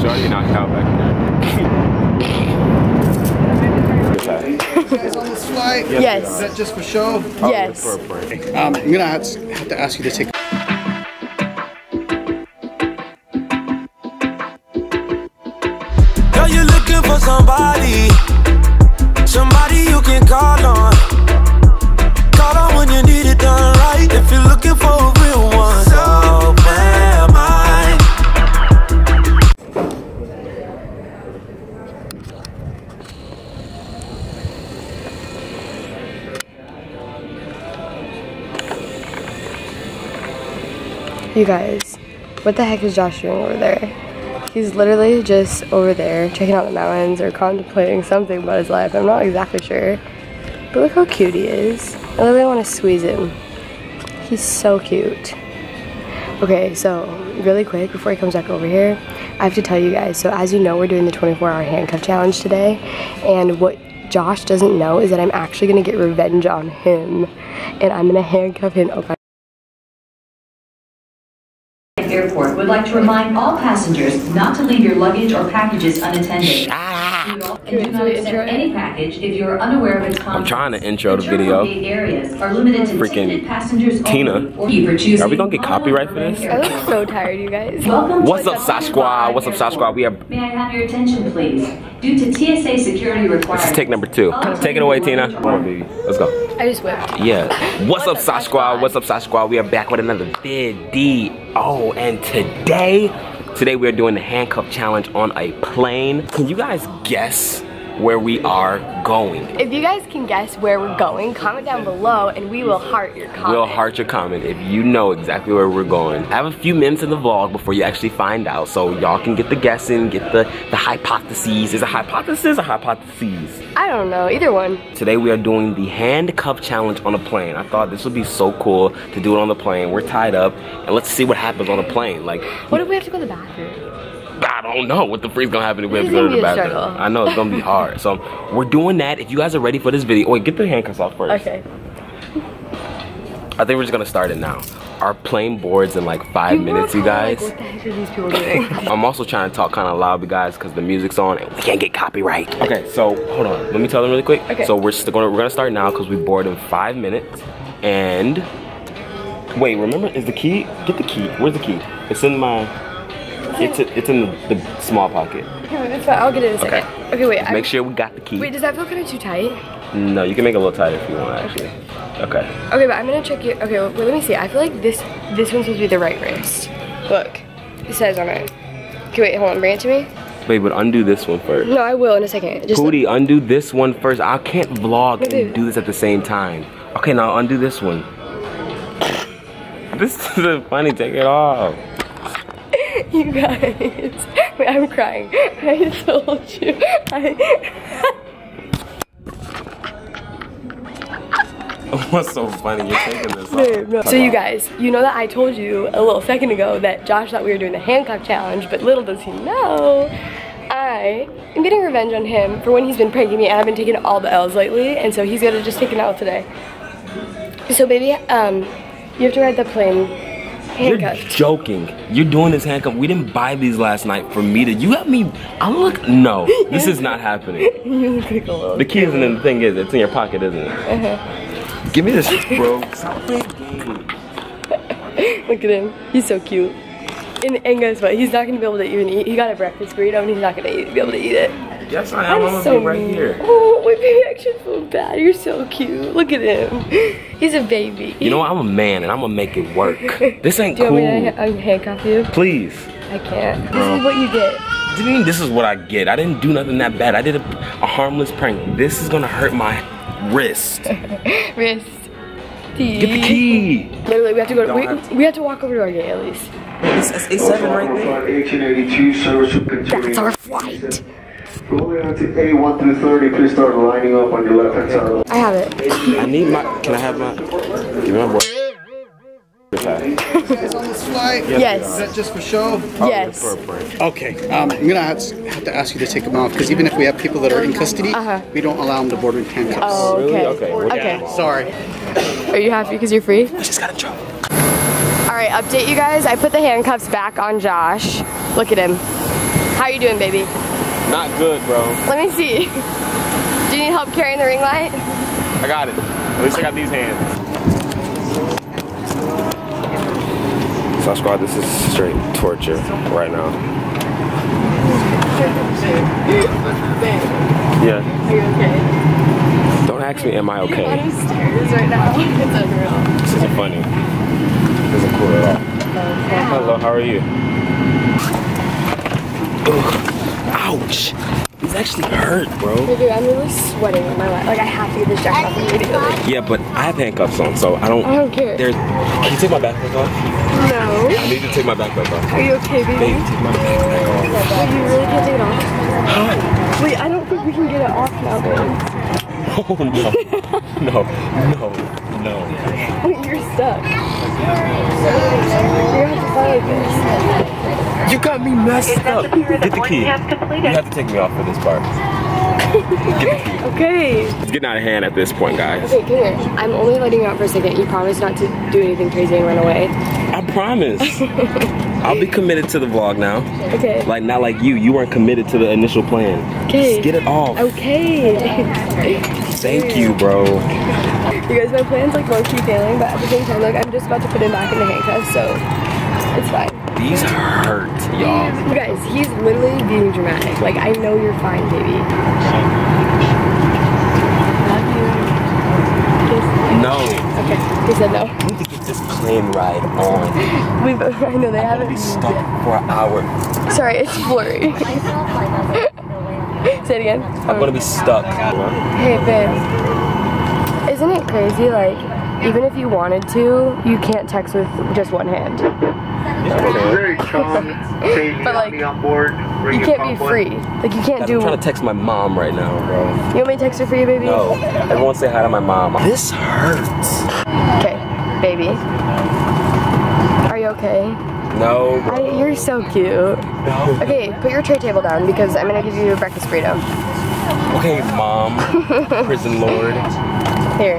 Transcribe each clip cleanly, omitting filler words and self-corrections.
Shorty knocked out back there. You guys on this flight? Yes. Is that just for show? Yes. I'm gonna have to ask you to take. Girl, you're looking for somebody you can call on. Call on when you need it done right. If you're looking for a real one, so where am I? You guys, what the heck is Josh doing over there? He's literally just over there checking out the mountains or contemplating something about his life. I'm not exactly sure. But look how cute he is. I literally want to squeeze him. He's so cute. Okay, so really quick before he comes back over here, I have to tell you guys, so as you know, we're doing the 24-hour handcuff challenge today. And what Josh doesn't know is that I'm actually going to get revenge on him. And I'm going to handcuff him. Oh, God. Airport would like to remind all passengers not to leave your luggage or packages unattended. And do not accept any package if you are unaware of its contents. I'm trying to intro the video. Areas are limited to Freaking passengers Tina. only. Are we gonna get copyright for this? I look so tired, you guys. Welcome. What's up, Sash Squad? What's up, Sash Squad? We are. May I have your attention, please? Due to TSA security requirements. This is take number 2. Take it away, Tina. Come on, baby. Let's go. I just whipped. Yeah. What's up, Sash Squad? What's up, Sash Squad? We are back with another video, and today we are doing the handcuff challenge on a plane. Can you guys guess where we are going? If you guys can guess where we're going, comment down below and we will heart your comment. We'll heart your comment if you know exactly where we're going. I have a few minutes in the vlog before you actually find out, so y'all can get the guessing, get the hypotheses. Is it hypothesis or hypotheses? I don't know, either one. Today we are doing the handcuff challenge on a plane. I thought this would be so cool to do it on the plane. We're tied up, and let's see what happens on a plane. Like, what if we have to go to the bathroom? I don't know what the freak's gonna happen if we have to go to the bathroom. I know it's gonna be hard. So we're doing that. If you guys are ready for this video, wait, get the handcuffs off first. Okay. I think we're just gonna start it now. Our plane boards in like 5 minutes, you guys. Like, what the heck are these people doing? I'm also trying to talk kind of loud, you guys, because the music's on and we can't get copyright. Okay, so hold on. Let me tell them really quick. Okay. So we're gonna start now because we board in 5 minutes. And wait, remember, is the key? Get the key. Where's the key? It's in my. It's in the small pocket. Okay, that's fine. I'll get it in a second. Okay, wait. Make sure we got the key. Wait, does that feel kind of too tight? No, you can make it a little tighter if you want, actually. Okay. Okay, but I'm gonna check you. Okay, wait, let me see. I feel like this one's supposed to be the right wrist. Look, it says on it. Okay, wait, hold on. Bring it to me. Wait, but undo this one first. No, I will in a second. Just Pootie, undo this one first. I can't vlog and do this at the same time. Okay, now undo this one. This isn't funny. Take it off. You guys, wait, I'm crying. I told you. What's so funny? You're taking this off. No. So you guys, you know that I told you a little second ago that Josh thought we were doing the handcuff challenge, but little does he know, I am getting revenge on him for when he's been pranking me, and I've been taking all the L's lately, and so he's gonna just take an L today. So baby, you have to ride the plane handcuffed. You're joking. You're doing this handcuff. We didn't buy these last night for me to. You have me. I look. No, this is not happening. You look like a little. The key isn't in the thing, is it's in your pocket, isn't it? Give me this, bro. Stop playing games. Look at him. He's so cute. And guess what? He's not gonna be able to even eat. He got a breakfast burrito and he's not gonna be able to eat it. Yes, I am. I'm gonna be right here. Oh, my baby actually feel bad. You're so cute. Look at him. He's a baby. You know what? I'm a man and I'm gonna make it work. This ain't cool. Do you want me to handcuff you? Please. I can't. This is what you get. What do you mean this is what I get? I didn't do nothing that bad. I did a harmless prank. This is gonna hurt my wrist. Wrist. Get the key. Literally, we have to go. We have to walk over to our gate at least. It's A7 right there. 1882 service will continue. That's our flight. Rolling on to A1 through 30, please start lining up on your left hand side. I have it. I need my. Can I have my? Give me my boy. You guys on this flight? Yes. Is that just for show? Yes. Okay. I'm gonna have to ask you to take them off because even if we have people that are in custody, we don't allow them to board with handcuffs. Oh, okay. Really? Okay. Yeah, sorry. Are you happy because you're free? I just got in trouble. All right, update you guys. I put the handcuffs back on Josh. Look at him. How How you doing, baby? Not good, bro. Let me see. Do you need help carrying the ring light? I got it. At least I got these hands. Sash Squad, this is straight torture right now. Yeah. Are you okay? Don't ask me, am I okay? I'm stairs right now. It's unreal. This isn't funny. This isn't cool at all. Hello, how are you? Ugh. Ouch! These actually hurt, bro. Dude, I'm really sweating on my leg. Like, I have to get this jacket off immediately. Yeah, but I have handcuffs on, so I don't care. Can you take my backpack off? No. I need to take my backpack off. Are you okay, baby? Baby, take my backpack off. Wait, you really can't take it off? How? Wait, I don't think we can get it off now, babe. Oh, no. No. Wait, you're stuck. You're gonna have to fly like this. You got me messed up. Get the key. You have to take me off for this part. Get the key. Okay. It's getting out of hand at this point, guys. Okay, come here. I'm only letting you out for a second. You promise not to do anything crazy and run away? I promise. I'll be committed to the vlog now. Okay. Like, not like you. You weren't committed to the initial plan. Okay. Just get it off. Okay. Thank you, bro. You guys, my plan's like low-key failing, but at the same time, like, I'm just about to put him back in the handcuffs, so it's fine. These hurt, y'all. You guys, he's literally being dramatic. Like, I know you're fine, baby. Love you. Kiss. No. Okay, he said no. I need to get this plane ride on. I know they I'm haven't. gonna be stuck for an hour. Sorry, it's blurry. Say it again. I'm gonna be stuck. Hey, babe. Isn't it crazy, like, even if you wanted to, you can't text with just one hand? Very calm. But, like, on board. you can't be free. Like, you can't do... I'm trying to text my mom right now, bro. You want me to text her for you, baby? No. Everyone say hi to my mom. This hurts. Okay, baby. Are you okay? No, bro. You're so cute. No. Okay, put your tray table down because I'm gonna give you a breakfast burrito. Okay, mom. Prison lord. Here.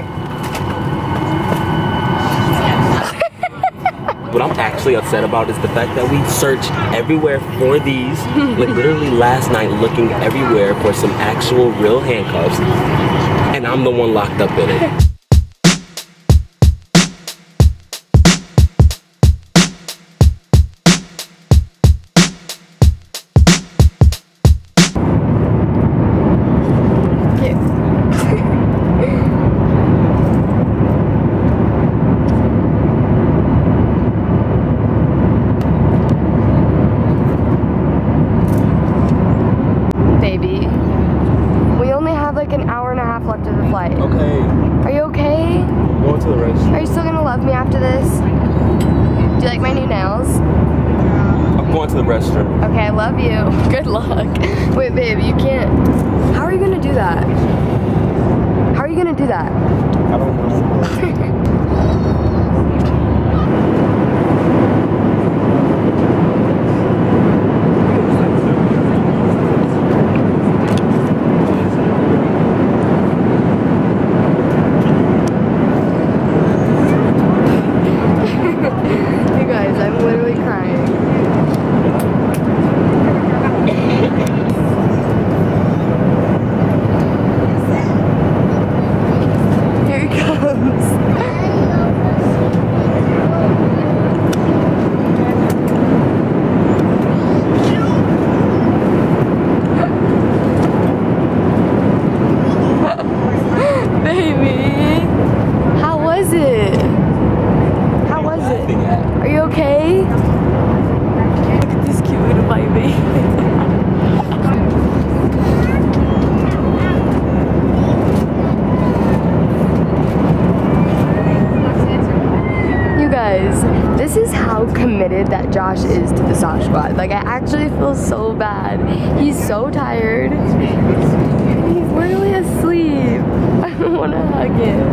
What I'm actually upset about is the fact that we searched everywhere for these. Like literally last night looking everywhere for some actual real handcuffs. And I'm the one locked up in it. Okay. Are you okay? I'm going to the restroom. Are you still gonna love me after this? Do you like my new nails? I'm going to the restroom. Okay, I love you. Good luck. Wait, babe, you can't. How are you gonna do that? How are you gonna do that? I don't know. This is how committed that Josh is to the Sash Squad. Like, I actually feel so bad. He's so tired. He's literally asleep. I don't want to hug him.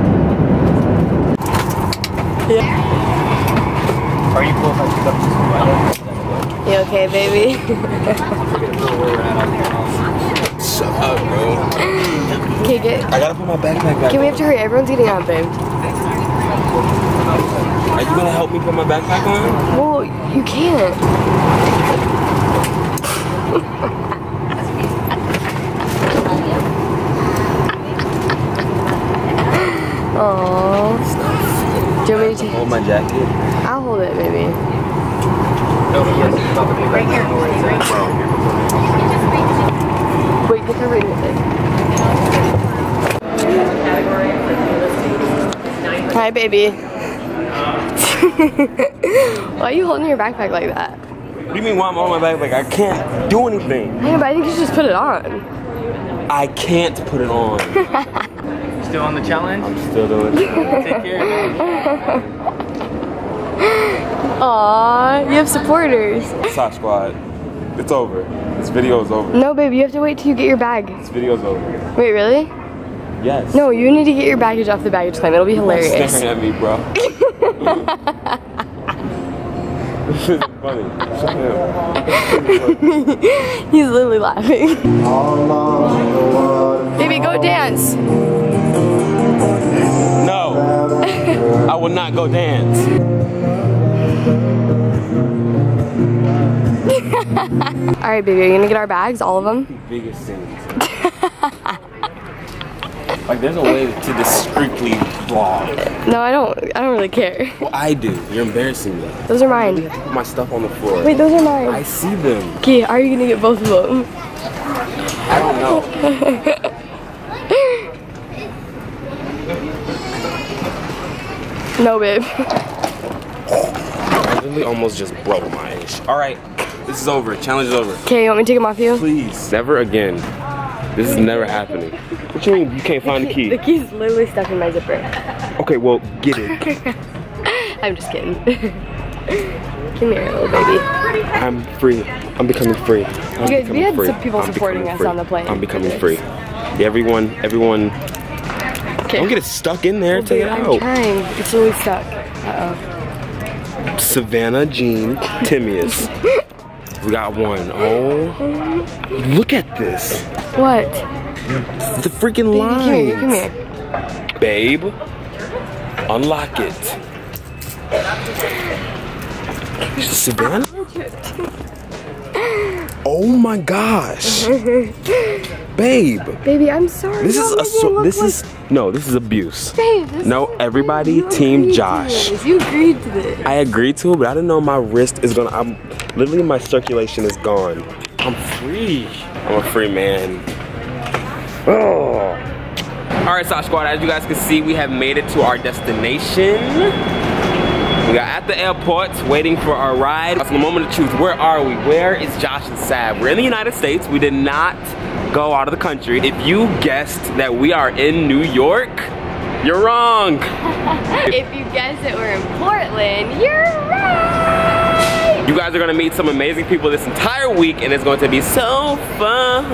Yeah. Are you cool if I pick up this one? You okay, baby? Shut up, bro. Okay, I gotta put my backpack back. Okay, we have to hurry. Everyone's getting out, babe. Are you gonna help me put my backpack on? Well, you can't. hold my jacket? I'll hold it, maybe. Wait, get the ring with it. Hi, baby. Why are you holding your backpack like that? What do you mean why I'm on my backpack? I can't do anything. Yeah, but I think you should just put it on. I can't put it on. Still on the challenge? I'm still doing it. Take care of it. Aww, you have supporters. Sash Squad, it's over. This video is over. No, baby, you have to wait till you get your bag. This video's over. Wait, really? Yes. No, you need to get your baggage off the baggage claim. It'll be hilarious. Staring at me, bro. This is funny. Shut up. He's literally laughing. Baby, go dance. No, I will not go dance. All right, baby, are you gonna get our bags, all of them? Biggest things. Like, there's a way to discreetly vlog. No, I don't really care. Well, I do. You're embarrassing me. Those are mine. I put my stuff on the floor. Wait, those are mine. I see them. Okay, are you gonna get both of them? I don't know. No, babe. I literally almost just broke my ish. All right, this is over. Challenge is over. Okay, you want me to take them off you? Please. Never again. This is never happening. What you mean you can't find the key? The key's literally stuck in my zipper. Okay, well, get it. I'm just kidding. Come here, little baby. I'm free. I'm becoming free. You guys, we had some people supporting us on the plane. I'm becoming free. Everyone. Okay. Don't get it stuck in there. Take it I'm out. trying. It's really stuck. Uh-oh. Savannah Jean Timius. We got one. Oh, look at this. What? The freaking Baby, lines. come here. Babe, unlock it. Savannah? Oh my gosh. Babe. Baby, I'm sorry. This is This this is abuse. Babe, this No, is everybody, you team agreed to Josh. this. You agreed to this. I agreed to it, but I didn't know my wrist is gonna, literally my circulation is gone. I'm free. I'm a free man. Oh. All right, Sash Squad, as you guys can see, we have made it to our destination. We are at the airport waiting for our ride. It's the moment of truth. Where are we? Where is Josh and Sav? We're in the United States. We did not go out of the country. If you guessed that we are in New York, you're wrong. If you guessed that we're in Portland, you're right. You guys are gonna meet some amazing people this entire week, and it's going to be so fun.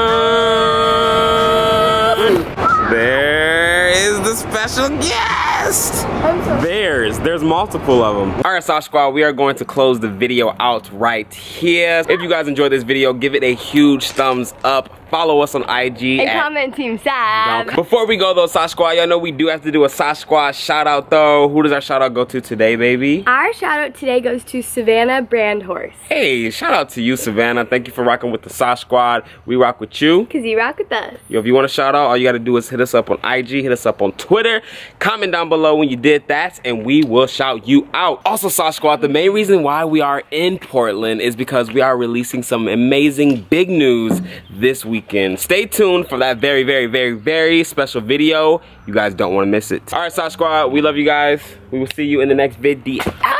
There is the special guest. There's multiple of them. All right, Sash Squad, we are going to close the video out right here. If you guys enjoyed this video, give it a huge thumbs up. Follow us on IG. And comment Team Sav. Before we go though, Sash Squad, y'all know we do have to do a Sash Squad shout out though. Who does our shout out go to today, baby? Our shout out today goes to Savannah Brandhorst. Hey, shout out to you, Savannah. Thank you for rocking with the Sash Squad. We rock with you. Cause you rock with us. Yo, if you want to shout out, all you gotta do is hit us up on IG, hit us up on Twitter. Comment down below when you did that, and we will shout you out. Also, Sash Squad, the main reason why we are in Portland is because we are releasing some amazing big news this weekend. Stay tuned for that very, very, very, very special video. You guys don't want to miss it. All right, Sash Squad, we love you guys. We will see you in the next video.